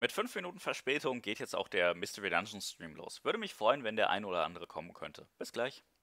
Mit 5 Minuten Verspätung geht jetzt auch der Mystery Dungeon Stream los. Würde mich freuen, wenn der ein oder andere kommen könnte. Bis gleich.